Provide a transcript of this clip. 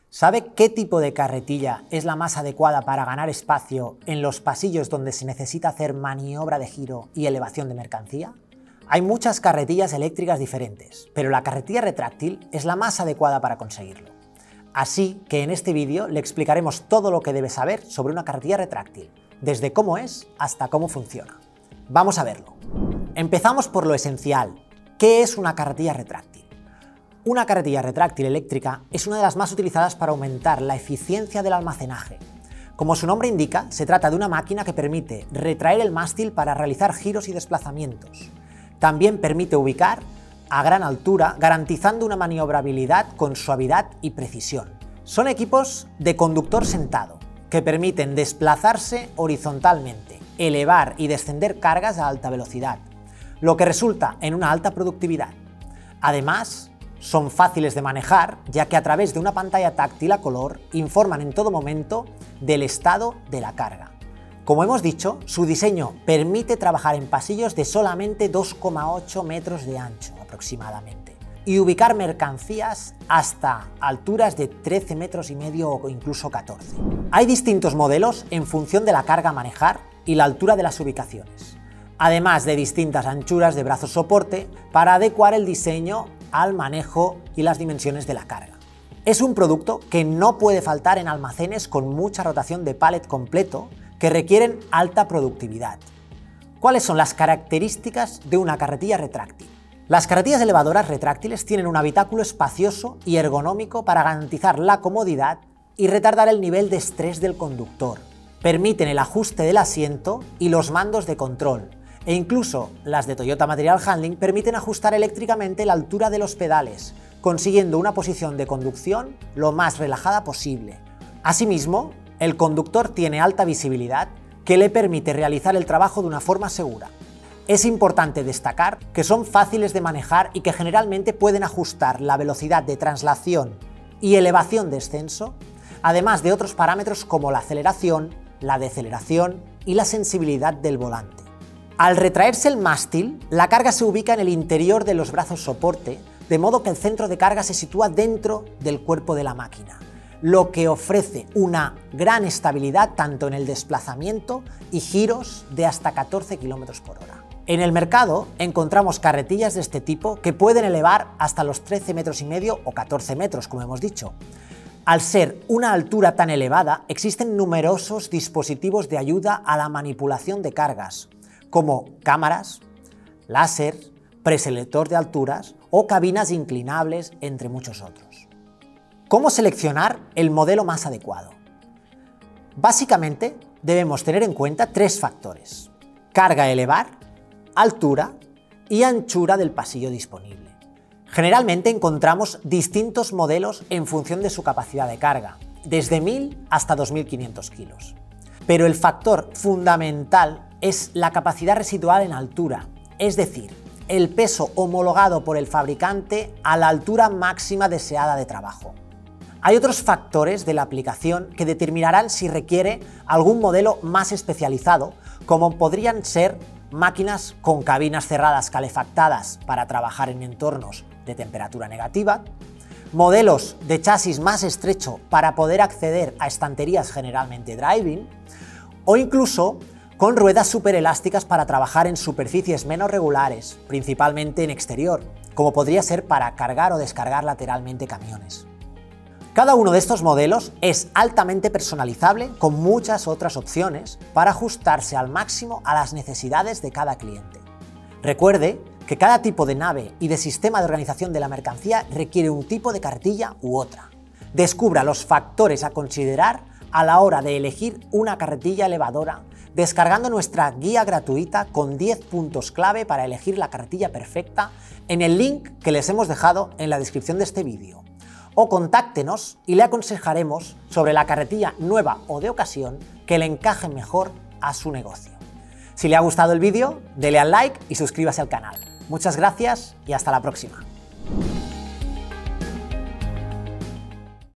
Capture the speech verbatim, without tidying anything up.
¿Sabe qué tipo de carretilla es la más adecuada para ganar espacio en los pasillos donde se necesita hacer maniobra de giro y elevación de mercancía? Hay muchas carretillas eléctricas diferentes, pero la carretilla retráctil es la más adecuada para conseguirlo. Así que en este vídeo le explicaremos todo lo que debe saber sobre una carretilla retráctil, desde cómo es hasta cómo funciona. Vamos a verlo. Empezamos por lo esencial. ¿Qué es una carretilla retráctil? Una carretilla retráctil eléctrica es una de las más utilizadas para aumentar la eficiencia del almacenaje. Como su nombre indica, se trata de una máquina que permite retraer el mástil para realizar giros y desplazamientos. También permite ubicar a gran altura, garantizando una maniobrabilidad con suavidad y precisión. Son equipos de conductor sentado, que permiten desplazarse horizontalmente, elevar y descender cargas a alta velocidad, lo que resulta en una alta productividad. Además, son fáciles de manejar, ya que a través de una pantalla táctil a color informan en todo momento del estado de la carga. Como hemos dicho, su diseño permite trabajar en pasillos de solamente dos coma ocho metros de ancho aproximadamente y ubicar mercancías hasta alturas de trece metros y medio o incluso catorce. Hay distintos modelos en función de la carga a manejar y la altura de las ubicaciones, además de distintas anchuras de brazos soporte para adecuar el diseño al manejo y las dimensiones de la carga. Es un producto que no puede faltar en almacenes con mucha rotación de pallet completo que requieren alta productividad. ¿Cuáles son las características de una carretilla retráctil? Las carretillas elevadoras retráctiles tienen un habitáculo espacioso y ergonómico para garantizar la comodidad y retardar el nivel de estrés del conductor. Permiten el ajuste del asiento y los mandos de control, e incluso las de Toyota Material Handling permiten ajustar eléctricamente la altura de los pedales, consiguiendo una posición de conducción lo más relajada posible. Asimismo, el conductor tiene alta visibilidad que le permite realizar el trabajo de una forma segura. Es importante destacar que son fáciles de manejar y que generalmente pueden ajustar la velocidad de traslación y elevación-descenso, además de otros parámetros como la aceleración, la deceleración y la sensibilidad del volante. Al retraerse el mástil, la carga se ubica en el interior de los brazos soporte, de modo que el centro de carga se sitúa dentro del cuerpo de la máquina, lo que ofrece una gran estabilidad tanto en el desplazamiento y giros de hasta catorce kilómetros por hora. En el mercado encontramos carretillas de este tipo que pueden elevar hasta los trece metros y medio o catorce metros, como hemos dicho. Al ser una altura tan elevada, existen numerosos dispositivos de ayuda a la manipulación de cargas, como cámaras, láser, preselector de alturas o cabinas inclinables, entre muchos otros. ¿Cómo seleccionar el modelo más adecuado? Básicamente, debemos tener en cuenta tres factores: carga a elevar, altura y anchura del pasillo disponible. Generalmente encontramos distintos modelos en función de su capacidad de carga, desde mil hasta dos mil quinientos kilos. Pero el factor fundamental es la capacidad residual en altura, es decir, el peso homologado por el fabricante a la altura máxima deseada de trabajo. Hay otros factores de la aplicación que determinarán si requiere algún modelo más especializado, como podrían ser máquinas con cabinas cerradas calefactadas para trabajar en entornos de temperatura negativa, modelos de chasis más estrecho para poder acceder a estanterías generalmente driving, o incluso con ruedas superelásticas para trabajar en superficies menos regulares, principalmente en exterior, como podría ser para cargar o descargar lateralmente camiones. Cada uno de estos modelos es altamente personalizable con muchas otras opciones para ajustarse al máximo a las necesidades de cada cliente. Recuerde que cada tipo de nave y de sistema de organización de la mercancía requiere un tipo de carretilla u otra. Descubra los factores a considerar a la hora de elegir una carretilla elevadora descargando nuestra guía gratuita con diez puntos clave para elegir la carretilla perfecta en el link que les hemos dejado en la descripción de este vídeo. O contáctenos y le aconsejaremos sobre la carretilla nueva o de ocasión que le encaje mejor a su negocio. Si le ha gustado el vídeo, dele al like y suscríbase al canal. Muchas gracias y hasta la próxima.